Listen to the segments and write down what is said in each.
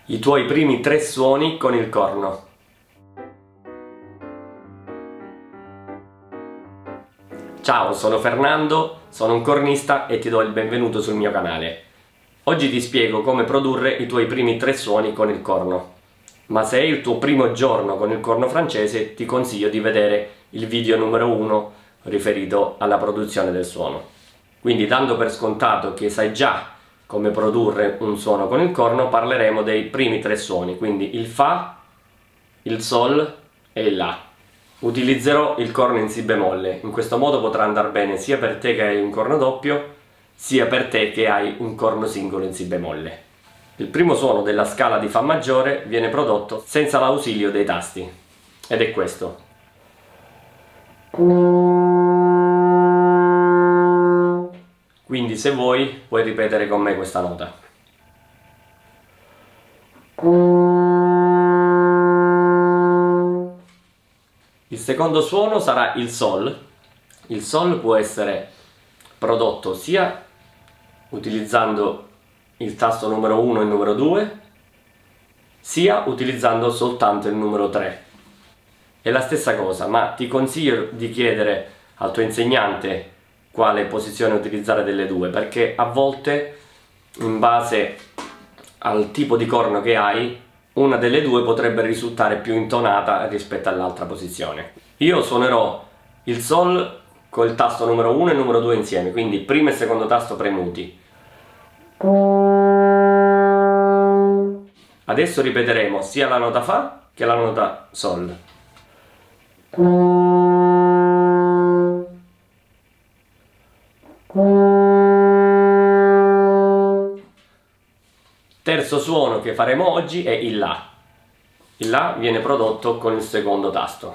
i tuoi primi 3 suoni con il corno. Ciao, sono Fernando, sono un cornista e ti do il benvenuto sul mio canale. Oggi ti spiego come produrre i tuoi primi 3 suoni con il corno. Ma se è il tuo primo giorno con il corno francese, ti consiglio di vedere il video numero 1 riferito alla produzione del suono. Quindi, dando per scontato che sai già come produrre un suono con il corno, parleremo dei primi 3 suoni, quindi il Fa, il Sol e il La. Utilizzerò il corno in Si bemolle, in questo modo potrà andare bene sia per te che hai un corno doppio, sia per te che hai un corno singolo in Si bemolle. Il primo suono della scala di Fa maggiore viene prodotto senza l'ausilio dei tasti, ed è questo. Quindi, se vuoi, puoi ripetere con me questa nota. Il secondo suono sarà il Sol. Il Sol può essere prodotto sia utilizzando il tasto numero 1 e il numero 2, sia utilizzando soltanto il numero 3. È la stessa cosa, ma ti consiglio di chiedere al tuo insegnante quale posizione utilizzare delle due, perché a volte, in base al tipo di corno che hai, una delle due potrebbe risultare più intonata rispetto all'altra posizione. Io suonerò il Sol con il tasto numero 1 e il numero 2 insieme, quindi primo e secondo tasto premuti. Adesso ripeteremo sia la nota Fa che la nota Sol. Terzo suono che faremo oggi è il La. Il La viene prodotto con il secondo tasto.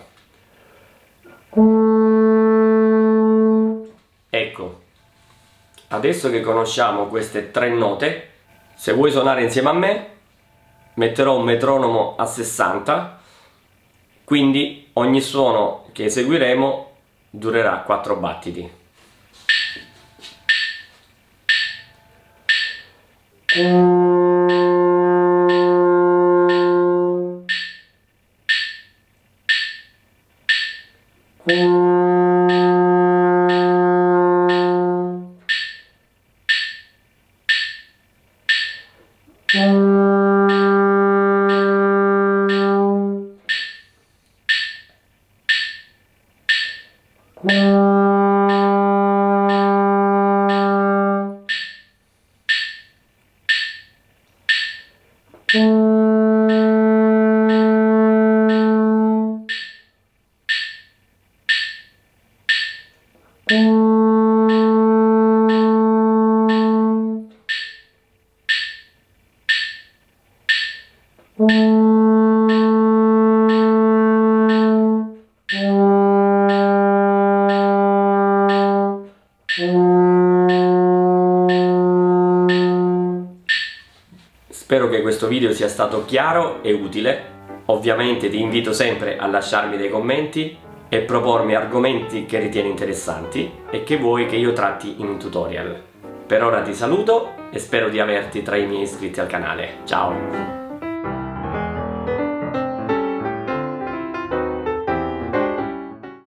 Ecco, adesso che conosciamo queste 3 note, se vuoi suonare insieme a me, metterò un metronomo a 60, quindi ogni suono che eseguiremo durerà 4 battiti. Spero che questo video sia stato chiaro e utile. Ovviamente ti invito sempre a lasciarmi dei commenti e propormi argomenti che ritieni interessanti e che vuoi che io tratti in un tutorial. Per ora ti saluto e spero di averti tra i miei iscritti al canale. Ciao!